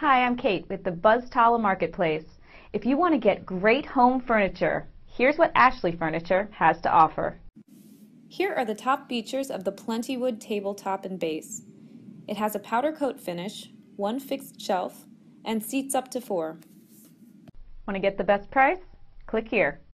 Hi, I'm Kate with the Buzztala Marketplace. If you want to get great home furniture, here's what Ashley Furniture has to offer. Here are the top features of the Plentywood tabletop and base. It has a powder coat finish, one fixed shelf, and seats up to 4. Want to get the best price? Click here.